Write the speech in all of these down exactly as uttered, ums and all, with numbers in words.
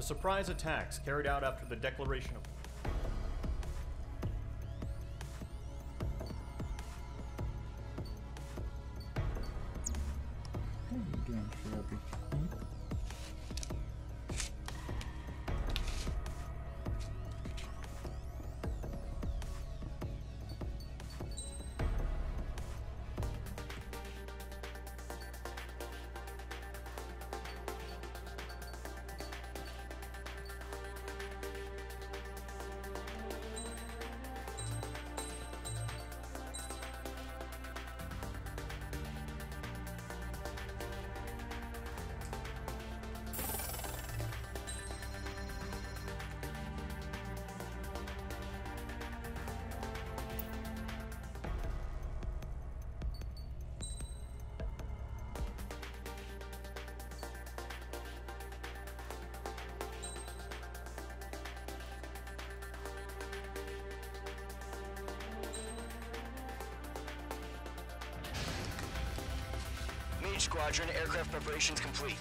The surprise attacks carried out after the declaration of... How are you doing, Shelby? Hmm? Mage Squadron, aircraft preparations complete.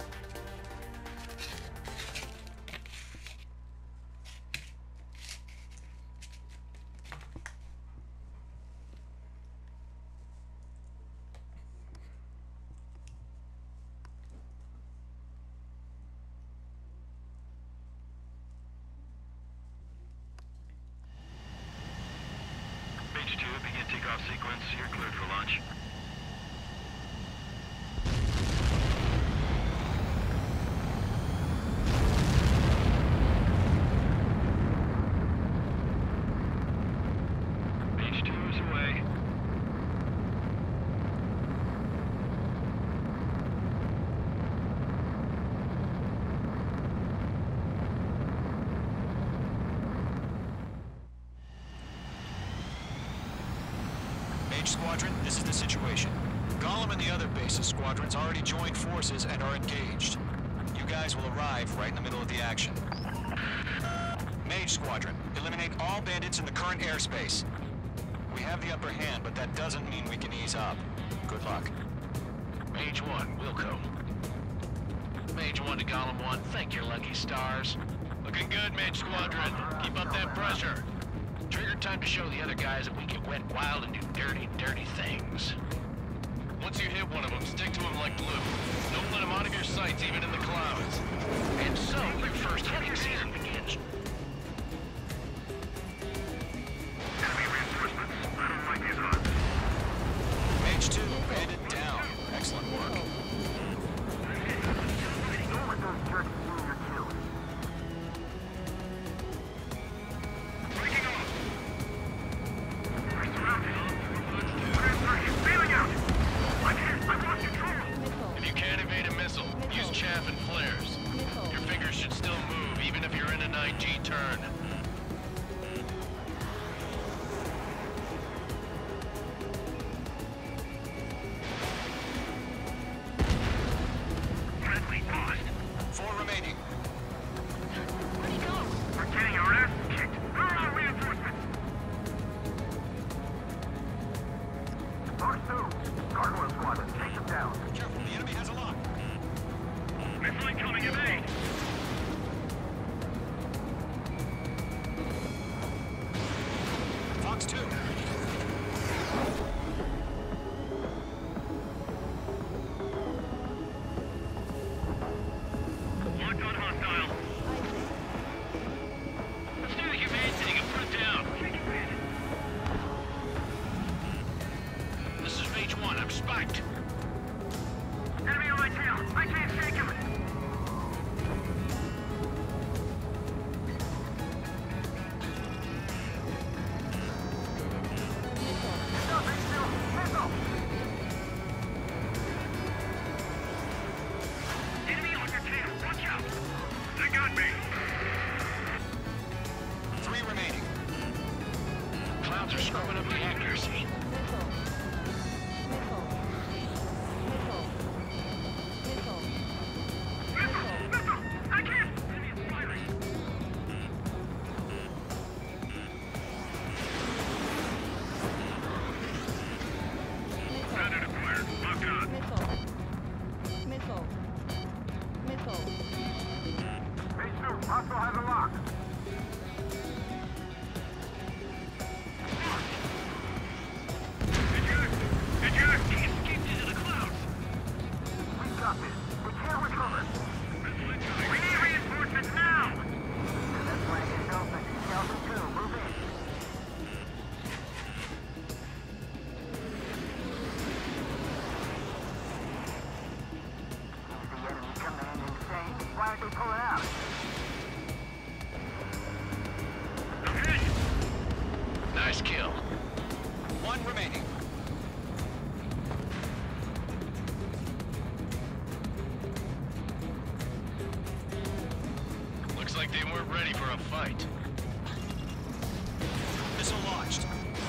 Mage two, begin takeoff sequence. You're cleared for launch. Squadron, this is the situation. Gollum and the other bases squadrons already joined forces and are engaged. You guys will arrive right in the middle of the action. Mage Squadron, eliminate all bandits in the current airspace. We have the upper hand, but that doesn't mean we can ease up. Good luck. Mage one, Wilco. Mage one to Gollum one, thank your lucky stars. Looking good, Mage Squadron. Keep up that pressure. Trigger time to show the other guys that we can wet wild and do dirty, dirty things. Once you hit one of them, stick to him like glue. Don't let him out of your sights, even in the clouds. And so, your first hunting season begins. Enemy reinforcements. I don't like these odds. Mage two, bandit down. Excellent work. Don't let those jerks ruin your kills. If you can't evade a missile, use chaff and flares. Your fingers should still move, even if you're in an I G turn. Friendly lost. Four remaining. Where'd he go? We're getting our ass kicked. Where are our reinforcements? Fox two, Gargoyle Squadron, take him down. Careful, the enemy has a lock. Missile incoming, evade! Fox two. Locked on hostile. Let's do the humane thing and put it down. This is Mage one, I'm spiked. Enemy on my tail. I can't shake him. Missile, missile, missile. Enemy on your tail, watch out! They got me! Three remaining. Clouds are scrubbing up the accuracy. Missile, missile. I They weren't ready for a fight. Missile launched.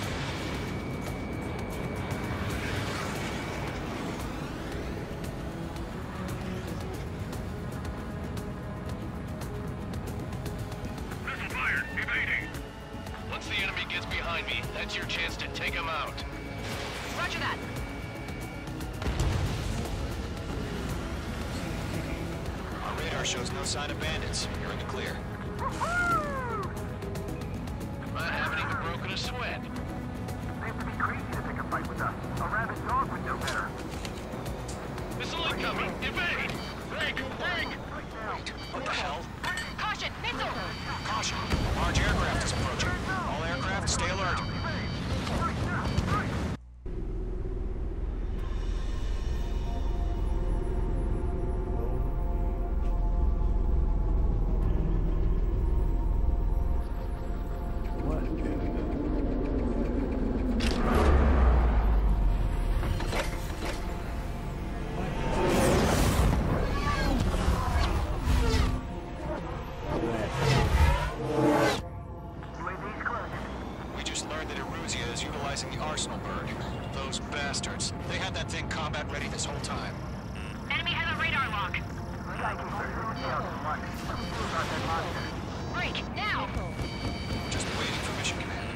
Missile fired. Evading. Once the enemy gets behind me, that's your chance to take him out. Roger that. Our radar shows no sign of bandits. You're in the clear. I haven't even broken a sweat. They have to be crazy to pick a fight with us. A rabid dog would know better. Missile incoming! Evade! Break! Break! What the hell? Caution! Missile! Caution! Large aircraft is approaching. All aircraft, stay alert. We just learned that Eruzia is utilizing the Arsenal bird. Those bastards. They had that thing combat ready this whole time. Enemy has a radar lock. Break! Now! We're just waiting for mission command.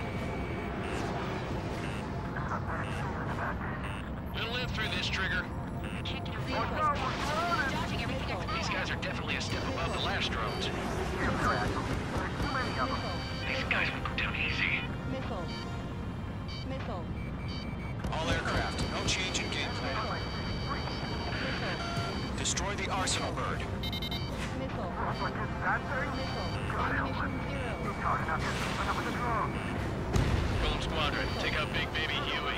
We'll live through this, Trigger. Can't get a real place. Dodging everything I These guys are definitely a step above the last drones. These guys will go down easy. Missile. Missile. All aircraft, no change in game plan. Destroy the Arsenal bird. Missile. God help us. Zero. Talking about this, but that was a drone. Golem Squadron, take out Big Baby Huey.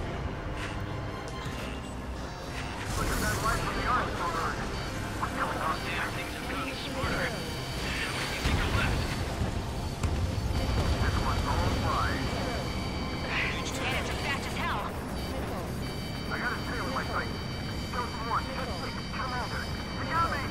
Look at that light from the Arsenal bird. What's going on? Damn, things have gotten smarter. What do you think of that? This one's all fine. Cannons are fast as hell. I got his tail in my sight. Skeleton one, hit six, commander. He got me!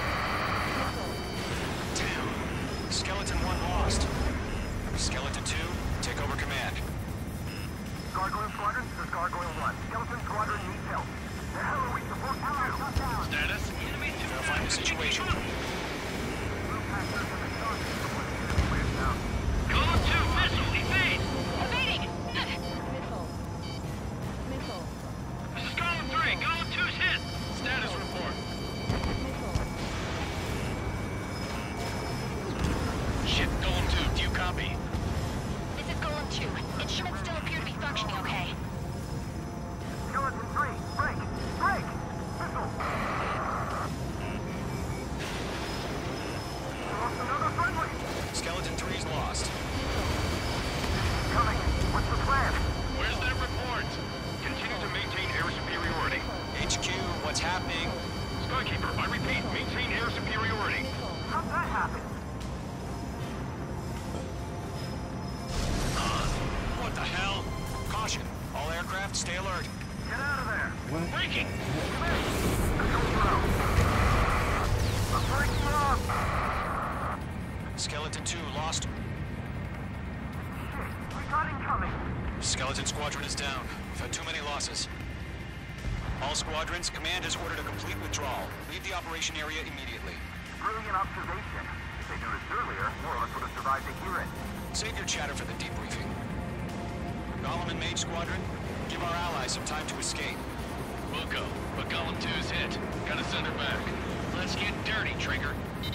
Damn. Skeleton one lost. Skeleton two, take over command. Gargoyle Squadron, this is Gargoyle one. Skeleton Squadron needs help. The hell are we supposed to do? Status? Enemy Verify the situation. Golem two, missile, evade! Evading! Missile. Missile. This is Golem three, Golem two's hit! Status report. Missile. Shit, Golem two, do you copy? This is Golem two. Instruments still appear to be functioning okay. Skeleton three, break! Break! Missile! Lost another friendly! Skeleton three's lost. Coming! What's the plan? Where's that report? Continue to maintain air superiority. H Q, what's happening? Skykeeper, I repeat, maintain air superiority. How'd that happen? What the hell? Caution. All aircraft, stay alert. Get out of there! Breaking! Come in! Control zero! I'm breaking you off! Skeleton two lost. Shit, we got incoming! Skeleton Squadron is down. We've had too many losses. All squadrons, command has ordered a complete withdrawal. Leave the operation area immediately. Brilliant observation. If they noticed earlier, more of us would have survived to hear it. Save your chatter for the debriefing. Golem and Mage Squadron, give our allies some time to escape. We'll go, but Golem two's hit. Gotta send her back. Let's get dirty, Trigger.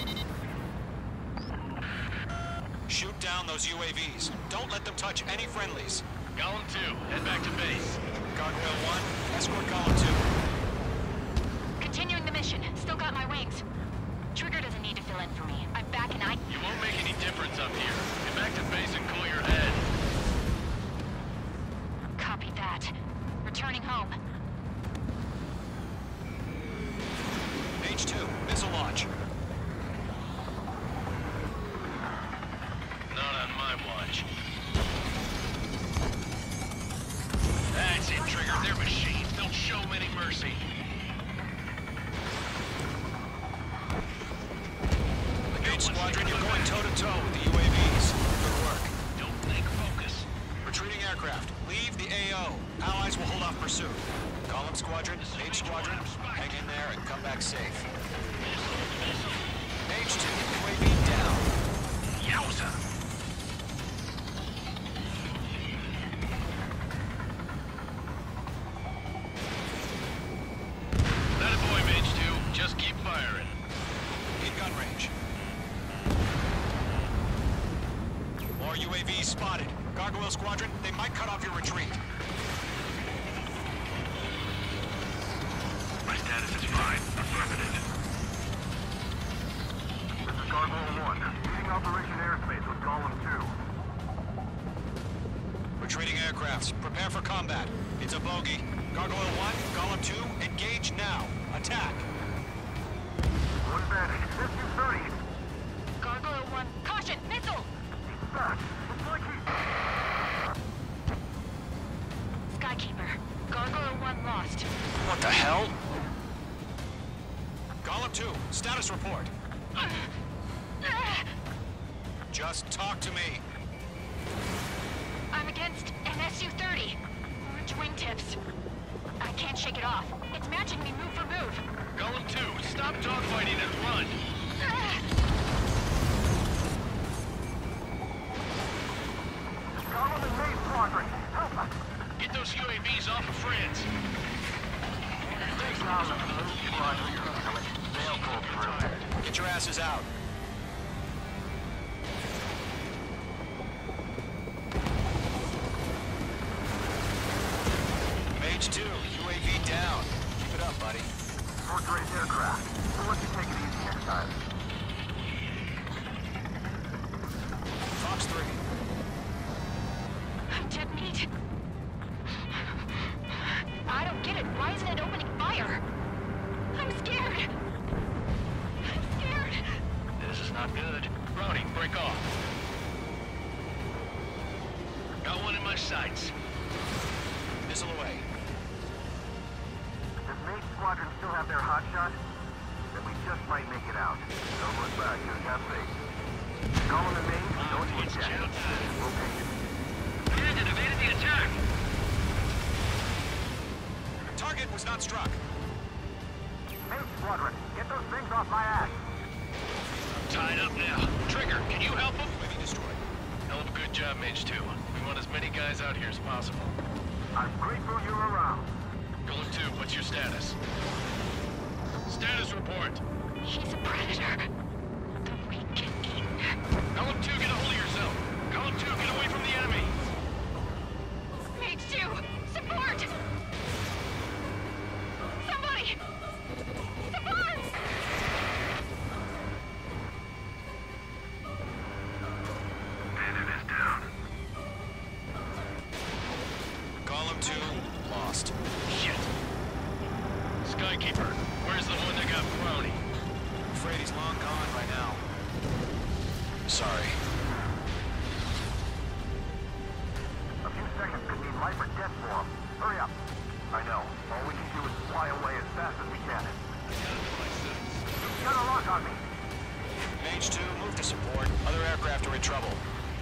Shoot down those U A Vs. Don't let them touch any friendlies. Golem two, head back to base. Gargoyle one, escort Golem two. Continuing the mission. Still got my wings. Trigger doesn't need to fill in for me. I'm back and I... You won't make any difference up here. Get back to base and cool your head. Copy that. Returning home. Mage two, missile launch. Not on my watch. That's it, Trigger. They're machines. Don't show them any mercy. will hold off pursuit. Column Squadron, Mage Squadron, hang in there and come back safe. Mage two, U A V down. Yowza! That a boy, Mage two. Just keep firing. In gun range. More U A Vs spotted. Gargoyle Squadron, they might cut off your retreat. My status is fine. Affirmative. This is Gargoyle one. Leading Operation Airspace with Column two. Retreating aircrafts, prepare for combat. It's a bogey. Gargoyle one, Column two, engage now. Attack. One bandit. S U thirty. Gargoyle one, caution, missile! He's back. It's like he's... Skykeeper, Gargoyle one lost. What the hell? Column two, status report. Just talk to me. I'm against an S U thirty. Orange wingtips. I can't shake it off. It's matching me move for move. Golem two, stop dogfighting and run. Column and Maze Squadron. Help us. Get those U A Vs off of France. Column and Maze Squadron. They'll pull through. Get your asses out. Mage two, U A V down. Keep it up, buddy. Fourth-rate aircraft. We'll let you take it easy next time. Fox three. Dead meat. I don't get it. Why isn't it opening fire? I'm scared. I'm scared. This is not good. Browning, break off. Got one in my sights. Missile away. Does Maze Squadron still have their hot shot? Then we just might make it out. Don't look back, just have faith. Column and Maze, don't It's look jail at it. time. We'll take it. Bandit evaded the attack. Target was not struck. Maze Squadron, get those things off my ass. Tied up now. Trigger, can you help him? U A V destroyed. Hell of a good job, Mage two. We want as many guys out here as possible. I'm grateful you're around. Golem two, what's your status? Status report. He's a predator. The weak get eaten. Golem two, get a hold of yourself. Golem two, get away from the enemy. Mage two, support! Somebody! Support! Bandit is down. Column two, lost. Shit. Skykeeper, where's the one that got Brownie? Afraid he's long gone by now. Sorry. A few seconds could mean life or death for him. Hurry up. I know. All we can do is fly away as fast as we can. Got a lock on me. Mage two, move to support. Other aircraft are in trouble.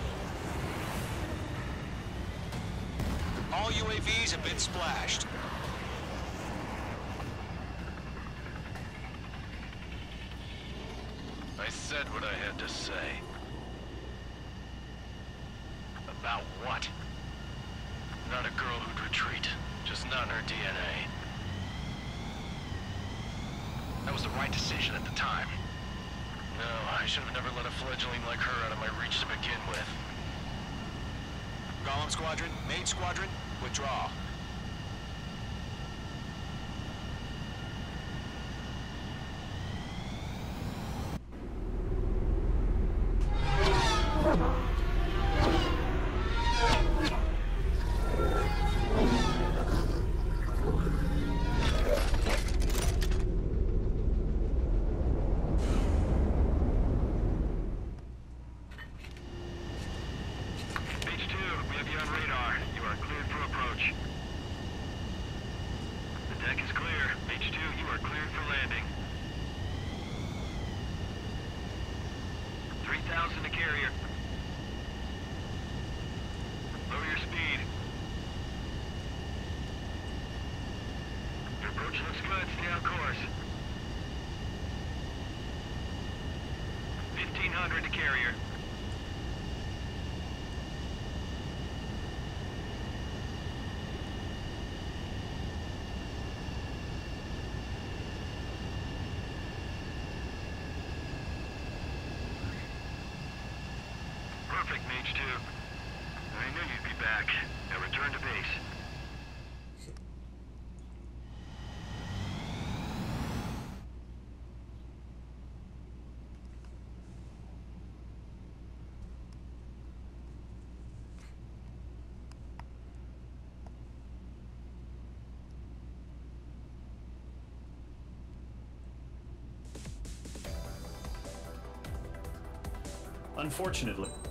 All U A Vs have been splashed. I said what I had to say. About what? Not a girl who'd retreat. Just not in her D N A. That was the right decision at the time. No, I should have never let a fledgling like her out of my reach to begin with. Golem Squadron, Mage Squadron, withdraw. on course. fifteen hundred to carrier. Perfect, Mage two. I knew you'd be back. Now return to base. Unfortunately,